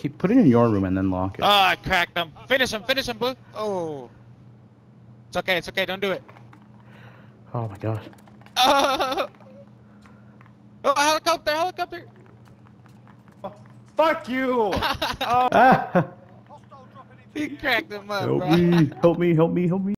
keep put it in your room and then lock it. Oh, I cracked him. Finish him, Blue. Oh. It's okay, don't do it. Oh my god. Oh, helicopter! Oh, fuck you! Oh. Ah! He cracked him up, Help bro. me, help me, help me, help me.